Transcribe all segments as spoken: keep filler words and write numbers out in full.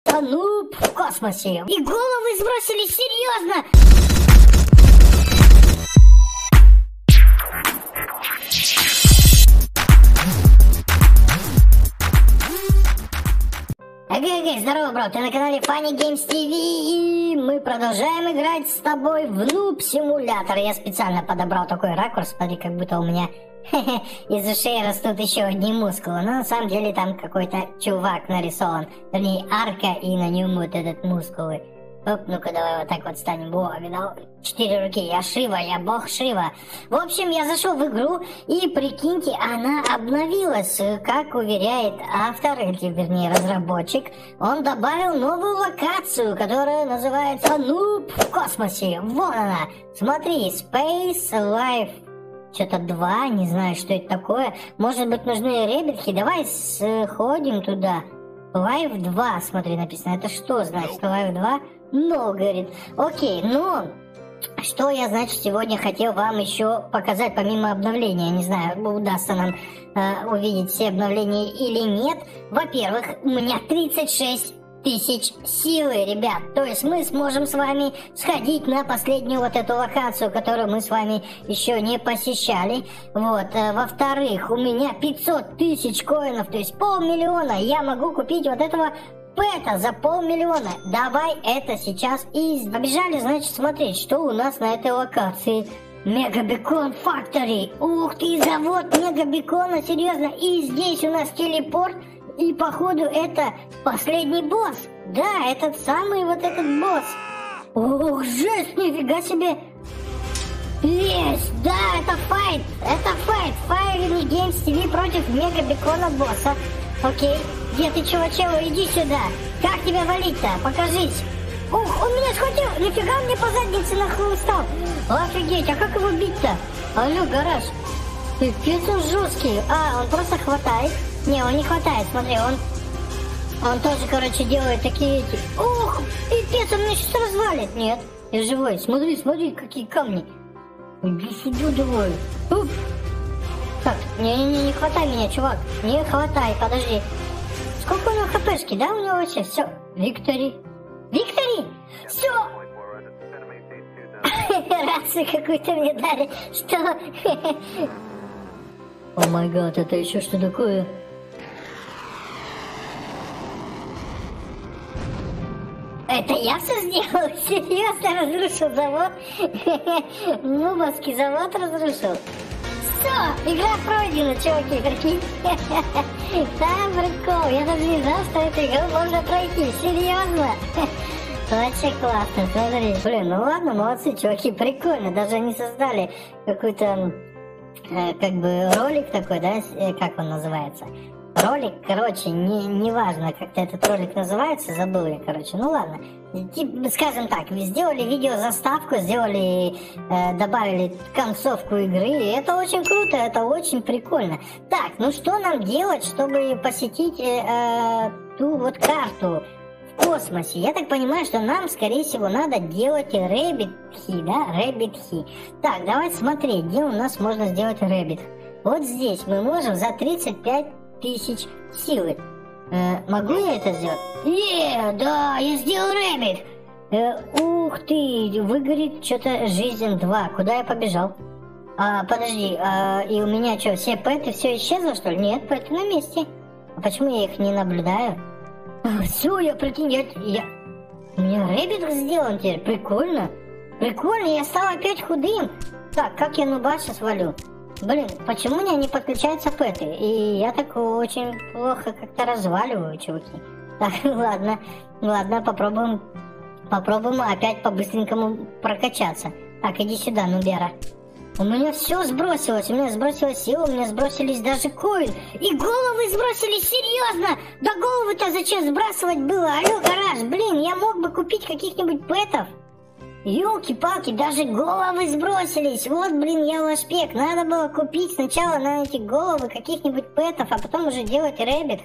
называется нуб в космосе. И головы сбросили, серьезно! Эгей, эгей, здорово, бро, ты на канале Funny Games ти ви, и мы продолжаем играть с тобой в нуб-симулятор. Я специально подобрал такой ракурс, смотри, как будто у меня из ушей растут еще одни мускулы. Но на самом деле там какой-то чувак нарисован, вернее арка, и на нем вот этот мускулы. Оп, ну-ка давай вот так вот станем. Во, видал? Четыре руки. Я Шива, я бог Шива. В общем, я зашел в игру, и прикиньте, она обновилась. Как уверяет автор, или вернее разработчик, он добавил новую локацию, которая называется нуб в космосе. Вон она. Смотри, Space Life. Что-то два, не знаю, что это такое. Может быть, нужны ребятки? Давай сходим туда. Life два, смотри, написано. Это что значит, Life два? Ну, говорит. Окей, ну, что я, значит, сегодня хотел вам еще показать, помимо обновления. Не знаю, удастся нам э, увидеть все обновления или нет. Во-первых, у меня тридцать шесть тысяч силы, ребят. То есть мы сможем с вами сходить на последнюю вот эту локацию, которую мы с вами еще не посещали. Вот. Во-вторых, у меня пятьсот тысяч коинов, то есть полмиллиона. Я могу купить вот этого пэта за полмиллиона. Давай это сейчас и побежали, значит, смотреть, что у нас на этой локации. Мегабекон Фактори. Ух ты, завод Мегабекона, серьезно. И здесь у нас телепорт. И походу это последний босс. Да, этот самый вот этот босс. Ох, жесть, нифига себе. Есть, да, это файт. Это файт. Funny Games ти ви против Мегабекона босса. Окей. Где ты, чувачево, иди сюда. Как тебя валить-то? Покажись. Ух, он меня схватил. Нифига мне по заднице нахлыстал. Офигеть, а как его бить-то? Алло, гараж. Пипец он жесткий. А, он просто хватает. Не, он не хватает, смотри, он... Он тоже, короче, делает такие эти... Ух, пипец, он меня сейчас развалит. Нет, я живой. Смотри, смотри, какие камни. Иди сюда давай. Ух. Так, не-не-не, не хватай меня, чувак. Не хватай, подожди. Сколько у него хпшки, да, у него вообще? Все, Виктори. Виктори! Все! Рацию какую-то мне дали. Что? О май гад, это еще что такое? Это я все сделал? Серьезно разрушил завод? Нубовский завод разрушил? Все, игра пройдена, чуваки, прикинь. Да, прикол, я даже не знал, что эту игру можно пройти, серьезно. Вообще классно, смотри. Блин, ну ладно, молодцы, чуваки, прикольно. Даже они создали какой-то, э, как бы, ролик такой, да, э, как он называется? Ролик, короче, не, не важно, как-то этот ролик называется, забыл я, короче, ну ладно. Типа, скажем так, сделали видеозаставку, сделали, э, добавили концовку игры, и это очень круто, это очень прикольно. Так, ну что нам делать, чтобы посетить э, э, ту вот карту в космосе? Я так понимаю, что нам, скорее всего, надо делать рэббит-хи, да, рэббит-хи. Так, давайте смотреть, где у нас можно сделать рэббит. Вот здесь мы можем за тридцать пять тысяч силы. Э, могу я это сделать? Е, да, я сделал рэббит. Э, ух ты, выгорит что-то жизнь два. Куда я побежал? А, подожди, а, и у меня что, все пэты все исчезло, что ли? Нет, пэты на месте. А почему я их не наблюдаю? Все, я прикинь, я, я... У меня рэббит сделан теперь, прикольно. Прикольно, я стал опять худым. Так, как я нуба сейчас валю? Блин, почему у меня не подключаются пэты? И я так очень плохо как-то разваливаю, чуваки. Так, ладно, ладно, попробуем, попробуем опять по-быстренькому прокачаться. Так, иди сюда, нубера. У меня все сбросилось, у меня сбросилась сила, у меня сбросились даже коин. И головы сбросились, серьезно! Да головы-то зачем сбрасывать было? Алло, гараж, блин, я мог бы купить каких-нибудь пэтов. Ёлки-палки, даже головы сбросились. Вот, блин, я лошпек. Надо было купить сначала на эти головы каких-нибудь пэтов, а потом уже делать рэббит.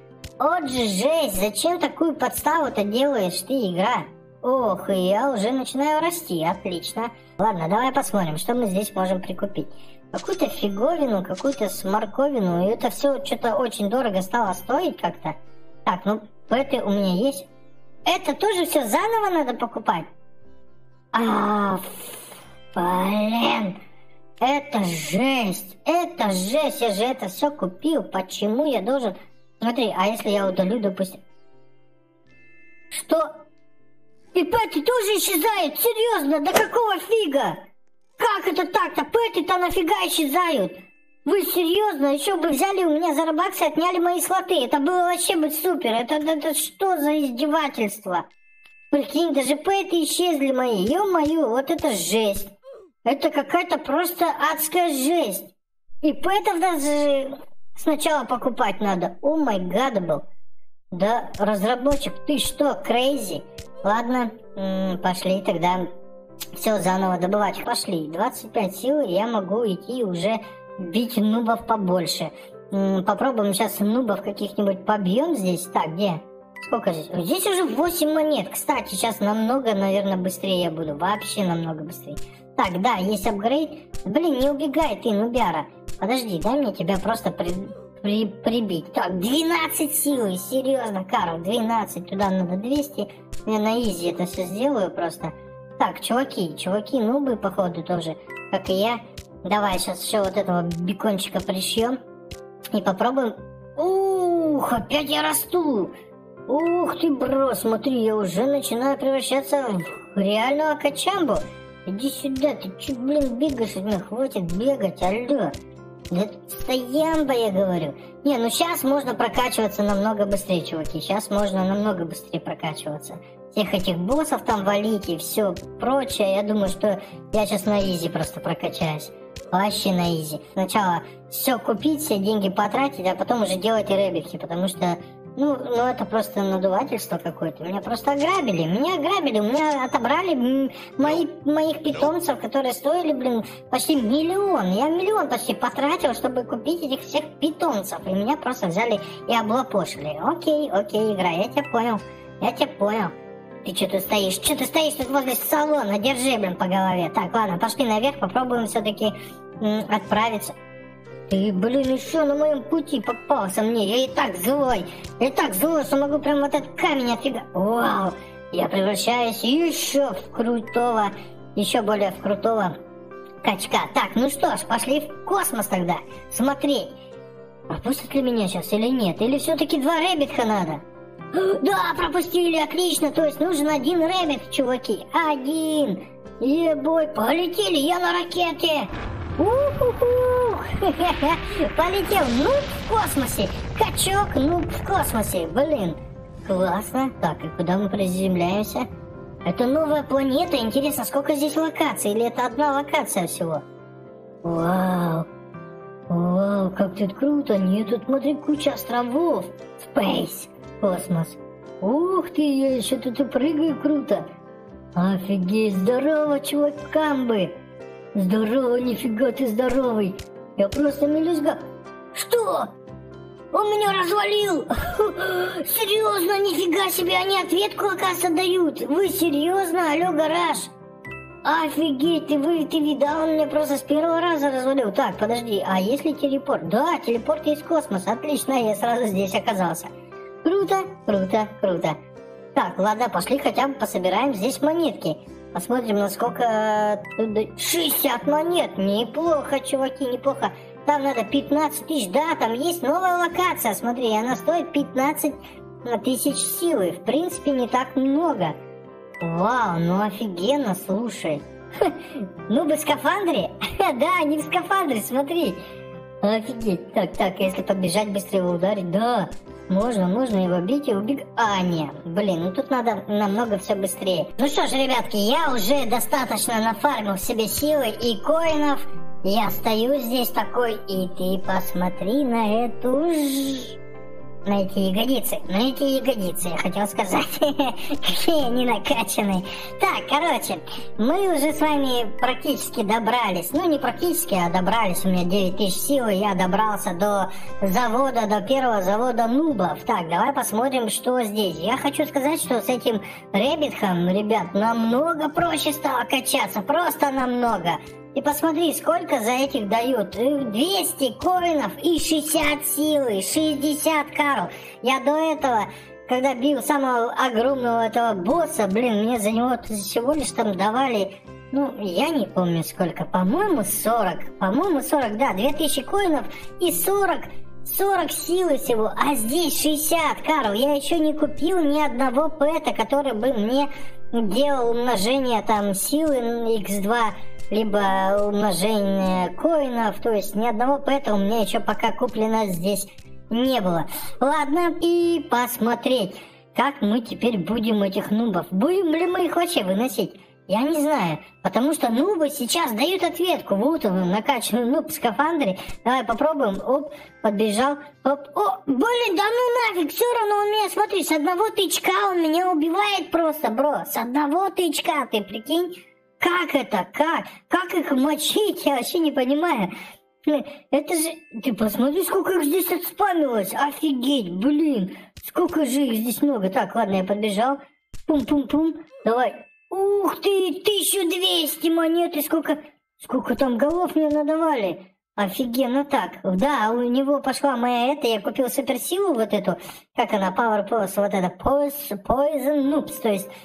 Вот же жесть, зачем такую подставу-то делаешь ты, игра? Ох, и я уже начинаю расти, отлично. Ладно, давай посмотрим, что мы здесь можем прикупить. Какую-то фиговину, какую-то сморковину, и это все что-то очень дорого стало стоить как-то. Так, ну, пэты у меня есть. это тоже все заново надо покупать? А, блин, это жесть, это жесть, я же это все купил, почему я должен... Смотри, а если я удалю, допустим... Что? И пэты тоже исчезают, серьезно, да какого фига? Как это так-то, пэты-то нафига исчезают? Вы серьезно, еще бы взяли у меня за робаксы и отняли мои слоты, это было вообще бы супер, это, это, это что за издевательство? Прикинь, даже пэты исчезли мои, ё-моё, вот это жесть. Это какая-то просто адская жесть. И пэтов даже сначала покупать надо. О май гад был. Да, разработчик, ты что, крейзи? Ладно, м-м, пошли тогда все заново добывать. Пошли, двадцать пять сил, и я могу идти уже бить нубов побольше. М-м, попробуем сейчас нубов каких-нибудь побьем здесь. Так, где? Сколько здесь? Здесь уже восемь монет. Кстати, сейчас намного, наверное, быстрее я буду. Вообще намного быстрее. Так, да, есть апгрейд. Блин, не убегай ты, нубяра. Подожди, дай мне тебя просто при, при, прибить. Так, двенадцать силы. Серьезно, Карл, двенадцать. Туда надо двести. Я на изи это все сделаю просто. Так, чуваки, чуваки, нубы, походу, тоже, как и я. Давай сейчас еще вот этого бекончика пришьем. И попробуем. Ух, опять я расту. Ух ты, бро, смотри, я уже начинаю превращаться в реального качамбу. Иди сюда, ты че, блин, бегаешь от меня? Хватит бегать, алло. Да стоямба, я говорю. Не, ну сейчас можно прокачиваться намного быстрее, чуваки. Сейчас можно намного быстрее прокачиваться. Всех этих боссов там валить и все прочее. Я думаю, что я сейчас на изи просто прокачаюсь. Вообще на изи. Сначала все купить, все деньги потратить, а потом уже делать рэббитки, потому что... Ну, ну, это просто надувательство какое-то. Меня просто ограбили. Меня ограбили. У меня отобрали мои, моих питомцев, которые стоили, блин, почти миллион. Я миллион почти потратил, чтобы купить этих всех питомцев. И меня просто взяли и облапошили. Окей, окей, игра, я тебя понял. Я тебя понял. Ты что тут стоишь? Что ты стоишь тут возле салона? Держи, блин, по голове. Так, ладно, пошли наверх, попробуем все-таки отправиться. Ты, блин, еще на моем пути попался мне. Я и так злой. Я и так злой, что могу прям вот этот камень отфига... Вау! Я превращаюсь еще в крутого, еще более в крутого качка. Так, ну что ж, пошли в космос тогда. Смотреть. Пропустят ли меня сейчас или нет? Или все-таки два рэббитха надо? Да, пропустили, отлично. То есть нужен один рэббит, чуваки. Один. Ебой, полетели, я на ракете. У-ху-ху! Полетел, ну в космосе. Качок, ну в космосе. Блин, классно. Так, и куда мы приземляемся? Это новая планета. Интересно, сколько здесь локаций? Или это одна локация всего? Вау. Вау, как тут круто. Нет, тут, смотри, куча островов. Space. Космос. Ух ты, я еще тут и прыгаю круто. Офигеть, здорово, чувакамбы. Здорово, нифига ты здоровый. Я просто мелюзга. Что? Он меня развалил. Серьезно, нифига себе, они ответку, оказывается, дают. Вы серьезно, алло, гараж? Офигеть, ты, вы, ты видал, он меня просто с первого раза развалил. Так, подожди, а если телепорт? Да, телепорт есть в космос, отлично, я сразу здесь оказался. Круто, круто, круто. Так, ладно, пошли хотя бы пособираем здесь монетки. Посмотрим, насколько... шестьдесят монет. Неплохо, чуваки, неплохо. Там надо пятнадцать тысяч. Да, там есть новая локация. Смотри, она стоит пятнадцать тысяч силы. В принципе, не так много. Вау, ну офигенно, слушай. Ну, бы в скафандре? Да, не в скафандре, смотри. Офигеть. Так, так, если подбежать, быстро его ударить. Да, можно, можно его бить и убегать. А, нет, блин, ну тут надо намного все быстрее. Ну что ж, ребятки, я уже достаточно нафармил себе силы и коинов. Я стою здесь такой, и ты посмотри на эту ж... На эти ягодицы, на эти ягодицы, я хотел сказать. Какие они накачанные. Так, короче, мы уже с вами практически добрались. Ну, не практически, а добрались. У меня девять тысяч силы, я добрался до завода, до первого завода нубов. Так, давай посмотрим, что здесь. Я хочу сказать, что с этим рэббитхом, ребят, намного проще стало качаться. Просто намного. И посмотри, сколько за этих дают. двести коинов и шестьдесят силы, шестьдесят карл. Я до этого когда бил самого огромного этого босса, блин, мне за него всего лишь там давали, ну, я не помню сколько, по-моему, сорок. По-моему, сорок, да, две тысячи коинов и сорок, сорок силы всего, а здесь шестьдесят, Карл. Я еще не купил ни одного пэта, который бы мне делал умножение там силы икс два, либо умножение коинов, то есть ни одного пэта у меня еще пока куплено здесь не было. Ладно, и посмотреть, как мы теперь будем этих нубов. Будем ли мы их вообще выносить? Я не знаю, потому что нубы сейчас дают ответку. Вот он, накачанный нуб в скафандре. Давай попробуем. Оп, подбежал. Оп, о, блин, да ну нафиг, все равно он меня, смотри, с одного тычка он меня убивает просто, бро. С одного тычка, ты прикинь? Как это? Как? Как их мочить? Я вообще не понимаю. Это же... Ты посмотри, сколько их здесь отспамилось. Офигеть, блин. Сколько же их здесь много. Так, ладно, я подбежал. Пум-пум-пум. Давай. Ух ты, тысяча двести монет. И сколько... Сколько там голов мне надавали. Офигенно так. Да, у него пошла моя это. Я купил суперсилу вот эту. Как она? Power Pulse. Вот это. Poison Noobs. То есть...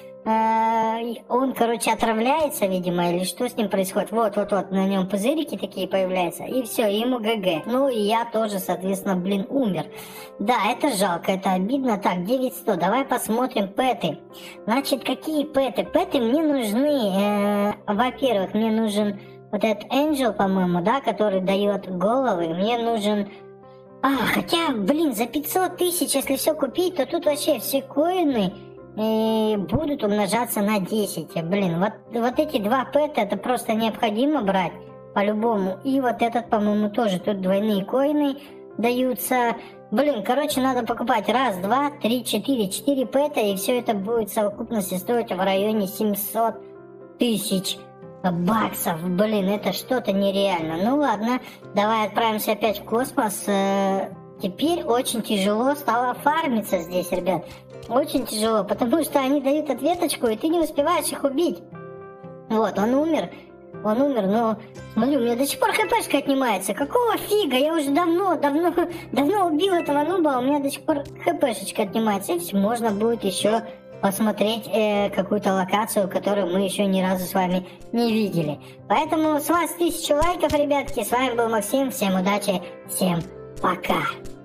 он, короче, отравляется, видимо, или что с ним происходит. Вот-вот-вот, на нем пузырики такие появляются, и все, ему ГГ. Ну, и я тоже, соответственно, блин, умер. Да, это жалко, это обидно. Так, девять сто, давай посмотрим пэты. Значит, какие пэты? Пэты мне нужны, э, во-первых, мне нужен вот этот Angel, по-моему, да, который дает головы. Мне нужен... А, хотя, блин, за пятьсот тысяч, если все купить, то тут вообще все коины... и будут умножаться на десять. Блин, вот, вот эти два пэта это просто необходимо брать по-любому. И вот этот, по-моему, тоже. Тут двойные коины даются. Блин, короче, надо покупать раз, два, три, четыре. Четыре пэта, и все это будет в совокупности стоить в районе семьсот тысяч баксов. Блин, это что-то нереально. Ну ладно, давай отправимся опять в космос. Теперь очень тяжело стало фармиться здесь, ребят. Очень тяжело, потому что они дают ответочку, и ты не успеваешь их убить. Вот, он умер. Он умер, но... Смотри, у меня до сих пор хпшка отнимается. Какого фига? Я уже давно, давно, давно убил этого нуба, а у меня до сих пор хпшечка отнимается. И все, можно будет еще посмотреть э, какую-то локацию, которую мы еще ни разу с вами не видели. Поэтому с вас тысяча лайков, ребятки. С вами был Максим. Всем удачи, всем пока.